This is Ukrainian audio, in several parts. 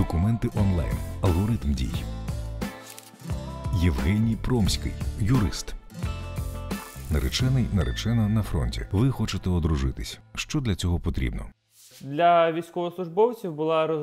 Документи онлайн. Алгоритм дій. Євгеній Промський, юрист. Наречений, наречена на фронті. Ви хочете одружитись. Що для цього потрібно? Для військовослужбовців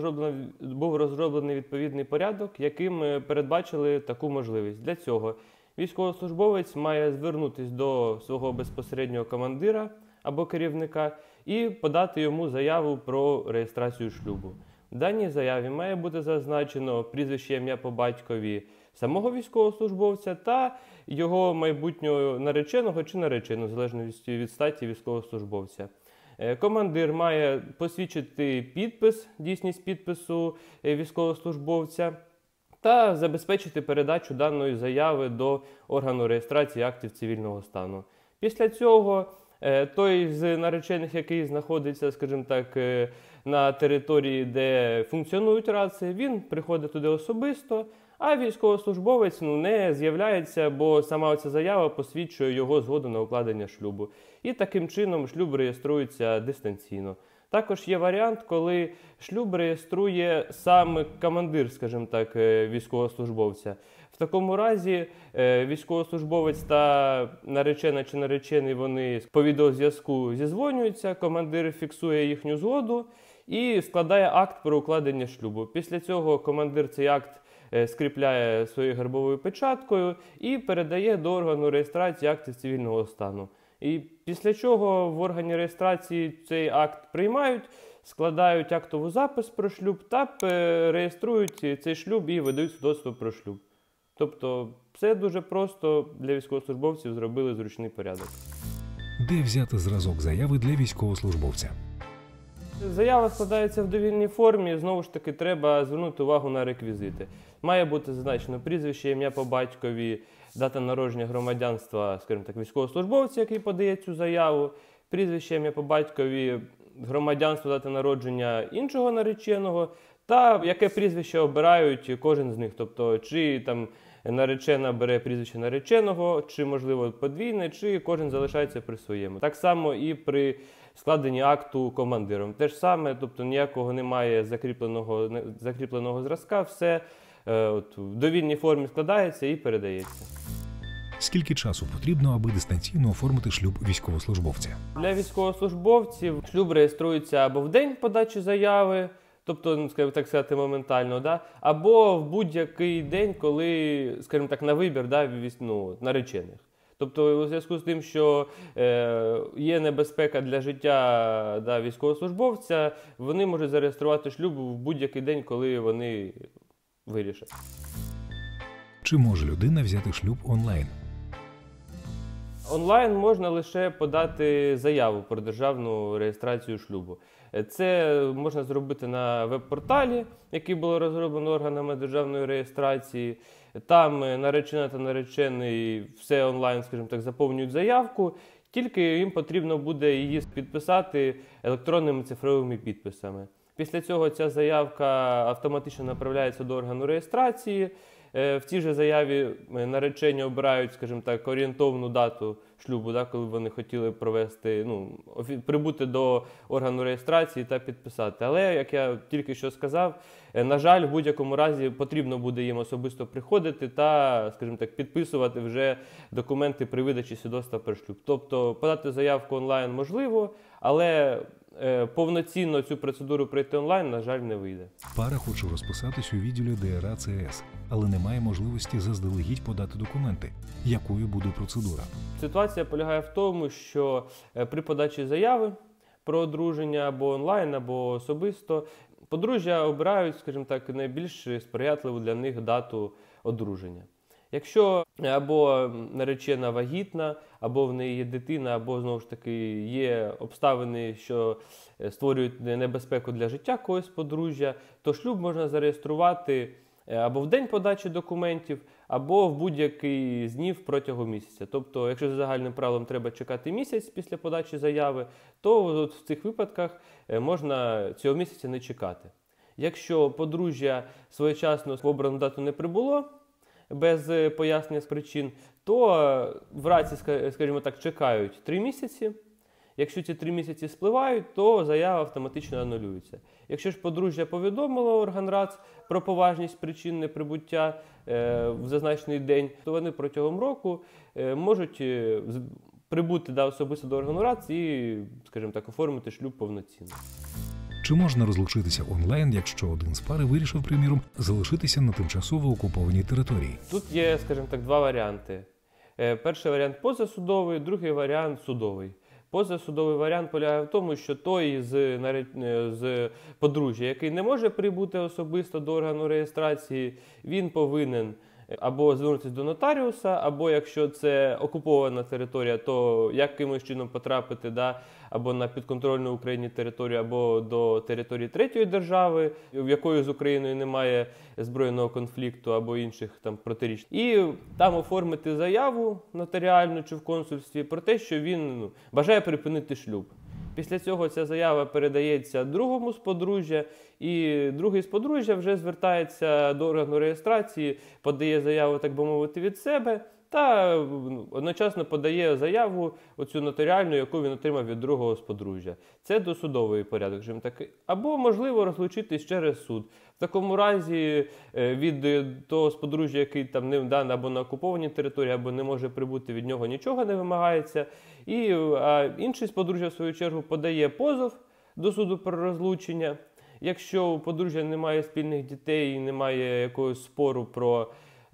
був розроблений відповідний порядок, яким передбачили таку можливість. Для цього військовослужбовець має звернутися до свого безпосереднього командира або керівника і подати йому заяву про реєстрацію шлюбу. В даній заяві має бути зазначено прізвище, ім'я по батькові самого військовослужбовця та його майбутнього нареченого чи наречену, в залежності від статі військовослужбовця. Командир має посвідчити підпис, дійсність підпису військовослужбовця та забезпечити передачу даної заяви до органу реєстрації актів цивільного стану. Після цього той з наречених, який знаходиться, скажімо так, на території, де функціонують рації, він приходить туди особисто, а військовослужбовець не з'являється, бо сама ця заява посвідчує його згоду на укладення шлюбу. І таким чином шлюб реєструється дистанційно. Також є варіант, коли шлюб реєструє сам командир, скажімо так, військовослужбовця. В такому разі військовослужбовець та наречена чи наречений, вони по відеозв'язку зізвонюються, командир фіксує їхню згоду і складає акт про укладення шлюбу. Після цього командир цей акт скріпляє своєю гербовою печаткою і передає до органу реєстрації актів цивільного стану. І після чого в органі реєстрації цей акт приймають, складають актовий запис про шлюб та реєструють цей шлюб і видають свідоцтво про шлюб. Тобто все дуже просто, для військовослужбовців зробили зручний порядок. Де взяти зразок заяви для військовослужбовця? Заява складається в довільній формі, знову ж таки треба звернути увагу на реквізити. Має бути зазначено прізвище, ім'я по батькові, дата народження, громадянства, скажімо так, військовослужбовця, який подає цю заяву, прізвище, ім'я по батькові, громадянство, дата народження іншого нареченого та яке прізвище обирають кожен з них. Тобто, чи там наречена бере прізвище нареченого, чи, можливо, подвійне, чи кожен залишається при своєму. Так само і при складенні акту командиром. Те ж саме, тобто ніякого немає закріпленого зразка, все в довільній формі складається і передається. Скільки часу потрібно, аби дистанційно оформити шлюб військовослужбовця? Для військовослужбовців шлюб реєструється або в день подачі заяви, тобто, скажімо так сказати, моментально, да? Або в будь-який день, коли, скажімо так, на вибір наречених. Тобто, у зв'язку з тим, що є небезпека для життя військовослужбовця, вони можуть зареєструвати шлюб в будь-який день, коли вони вирішать. Чи може людина взяти шлюб онлайн? Онлайн можна лише подати заяву про державну реєстрацію шлюбу. Це можна зробити на веб-порталі, який було розроблено органами державної реєстрації. Там наречена та наречений все онлайн, скажімо так, заповнюють заявку, тільки їм потрібно буде її підписати електронними цифровими підписами. Після цього ця заявка автоматично направляється до органу реєстрації. В цій же заяві наречені обирають, скажімо так, орієнтовну дату шлюбу, коли вони хотіли провести, прибути до органу реєстрації та підписати. Але, як я тільки що сказав, на жаль, в будь-якому разі потрібно буде їм особисто приходити та, скажімо так, підписувати вже документи при видачі свідоцтва про шлюб. Тобто подати заявку онлайн можливо, але повноцінно цю процедуру пройти онлайн, на жаль, не вийде. Пара хоче розписатись у відділі ДРА ЦС, але немає можливості заздалегідь подати документи. Якою буде процедура? Ситуація полягає в тому, що при подачі заяви про одруження або онлайн, або особисто, подружжя обирають, скажімо так, найбільш сприятливу для них дату одруження. Якщо або наречена вагітна, або в неї є дитина, або, знову ж таки, є обставини, що створюють небезпеку для життя когось подружжя, то шлюб можна зареєструвати або в день подачі документів, або в будь-який з днів протягом місяця. Тобто, якщо за загальним правилом треба чекати місяць після подачі заяви, то в цих випадках можна цього місяця не чекати. Якщо подружжя своєчасно в обрану дату не прибуло, без пояснення з причин, то в раці, скажімо так, чекають 3 місяці. Якщо ці 3 місяці спливають, то заява автоматично анулюється. Якщо ж подружжя повідомило орган РАЦ про поважність причин неприбуття в зазначений день, то вони протягом року можуть прибути особисто до органу РАЦ і, скажімо так, оформити шлюб повноцінно. Чи можна розлучитися онлайн, якщо один з пари вирішив, приміром, залишитися на тимчасово окупованій території? Тут є, скажімо так, два варіанти. Перший варіант позасудовий, другий варіант судовий. Позасудовий варіант полягає в тому, що той з подружжя, який не може прибути особисто до органу реєстрації, він повинен або звернутися до нотаріуса, або якщо це окупована територія, то якимось чином потрапити або на підконтрольну Україні територію, або до території третьої держави, в якої з Україною немає збройного конфлікту або інших протиріч. І там оформити заяву нотаріальну чи в консульстві про те, що він бажає припинити шлюб. Після цього ця заява передається другому з подружжя, і другий з подружжя вже звертається до органу реєстрації, подає заяву, так би мовити, від себе, та одночасно подає заяву оцю нотаріальну, яку він отримав від другого з подружжя. Це досудовий порядок. Або, можливо, розлучитись через суд. В такому разі від того з подружжя, який або на окупованій території, або не може прибути, від нього нічого не вимагається. А інший з подружжя, в свою чергу, подає позов до суду про розлучення. Якщо у подружжя немає спільних дітей і немає якогось спору про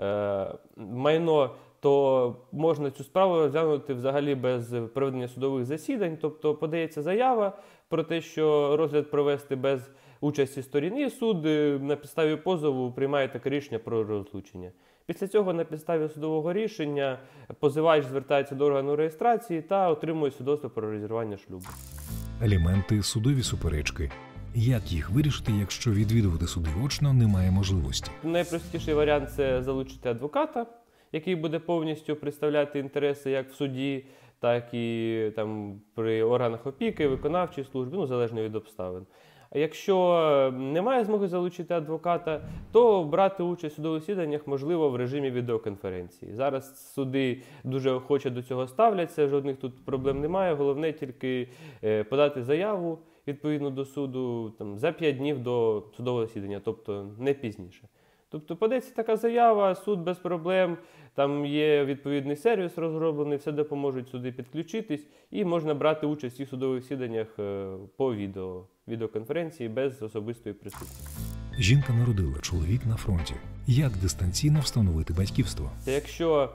майно, то можна цю справу розглянути взагалі без проведення судових засідань. Тобто подається заява про те, що розгляд провести без участі сторін, і суд на підставі позову приймає таке рішення про розлучення. Після цього на підставі судового рішення позивач звертається до органу реєстрації та отримує свідоцтво про розірвання шлюбу. Аліменти, судові суперечки. Як їх вирішити, якщо відвідувати суди очно немає можливості? Найпростіший варіант – це залучити адвоката, який буде повністю представляти інтереси як в суді, так і при органах опіки, виконавчій службі, залежно від обставин. А якщо немає змоги залучити адвоката, то брати участь у судових засіданнях можливо в режимі відеоконференції. Зараз суди дуже охоче до цього ставляться, жодних тут проблем немає. Головне тільки подати заяву відповідно до суду за 5 днів до судового засідання, тобто не пізніше. Тобто подається така заява, суд без проблем, там є відповідний сервіс розроблений, все допоможуть суди підключитись і можна брати участь у судових засіданнях по відеоконференції без особистої присутності. Жінка народила, чоловік на фронті. Як дистанційно встановити батьківство? Якщо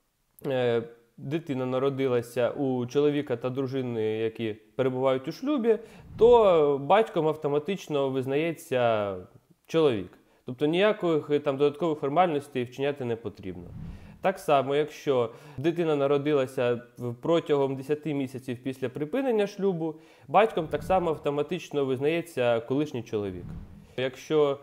дитина народилася у чоловіка та дружини, які перебувають у шлюбі, то батьком автоматично визнається чоловік. Тобто ніяких додаткових формальностей вчиняти не потрібно. Так само, якщо дитина народилася протягом 10 місяців після припинення шлюбу, батьком так само автоматично визнається колишній чоловік. Якщо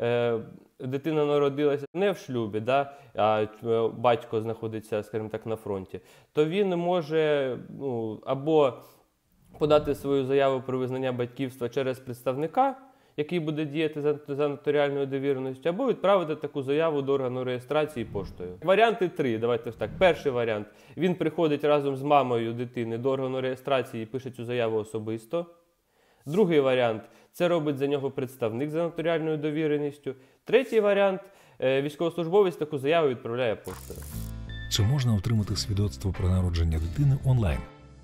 дитина народилася не в шлюбі, а батько знаходиться, скажімо так, на фронті, то він може або подати свою заяву про визнання батьківства через представника, який буде діяти за нотаріальною довіреністю, або відправити таку заяву до органу реєстрації поштою. Варіанти 3, давайте так. Перший варіант. Він приходить разом з мамою дитини до органу реєстрації і пише цю заяву особисто. Другий варіант – це робить за нього представник за нотаріальною довіреністю. Третій варіант – військовослужбовець таку заяву відправляє поштою. Чи можна отримати свідоцтво про народження дитини онлайн?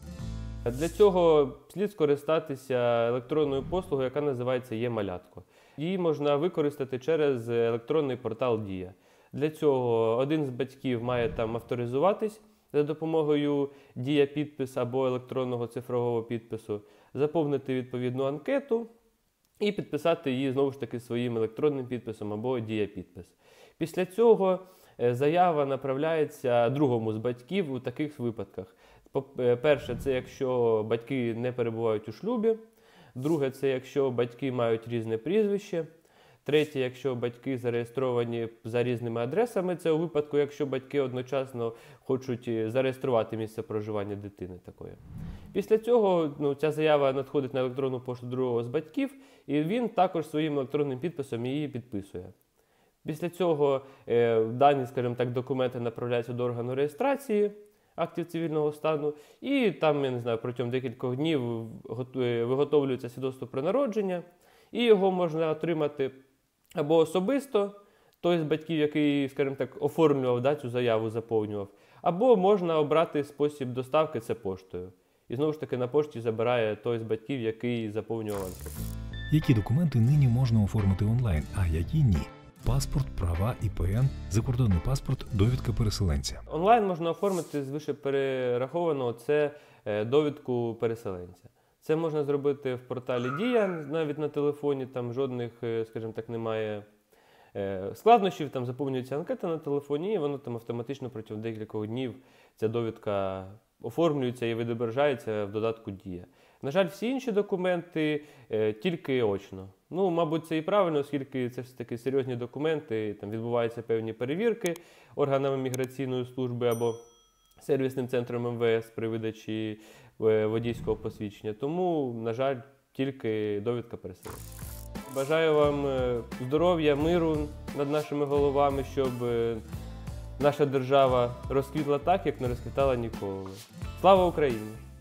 Для цього слід скористатися електронною послугою, яка називається «Є-малятко». Її можна використати через електронний портал «Дія». Для цього один з батьків має там авторизуватись за допомогою «Дія-підпис» або електронного цифрового підпису, заповнити відповідну анкету і підписати її, знову ж таки, своїм електронним підписом або «Дія-підпис». Після цього заява направляється другому з батьків у таких випадках. Перше, це якщо батьки не перебувають у шлюбі. Друге, це якщо батьки мають різне прізвище. Третє, якщо батьки зареєстровані за різними адресами. Це у випадку, якщо батьки одночасно хочуть зареєструвати місце проживання дитини такої. Після цього ця заява надходить на електронну пошту другого з батьків, і він також своїм електронним підписом її підписує. Після цього дані, скажімо так, документи направляються до органу реєстрації, актів цивільного стану, і там, я не знаю, протягом декількох днів виготовлюється свідоцтво про народження, і його можна отримати або особисто, той з батьків, який, скажімо так, оформлював, цю заяву, заповнював, або можна обрати спосіб доставки, це поштою. І знову ж таки на пошті забирає той з батьків, який заповнював анкету. Які документи нині можна оформити онлайн, а які ні? Паспорт, права, ІПН, закордонний паспорт, довідка переселенця. Онлайн можна оформити з вищеперерахованого, це довідку переселенця. Це можна зробити в порталі Дія, навіть на телефоні, там жодних, скажімо так, немає складнощів, там заповнюється анкета на телефоні, і воно там автоматично протягом декількох днів ця довідка оформлюється і відображається в додатку Дія. На жаль, всі інші документи тільки очно. Ну, мабуть, це і правильно, оскільки це все таки серйозні документи, там відбуваються певні перевірки органами міграційної служби або сервісним центром МВС при видачі водійського посвідчення. Тому, на жаль, тільки довідка переселенця. Бажаю вам здоров'я, миру над нашими головами, щоб наша держава розквітла так, як не розквітала ніколи. Слава Україні!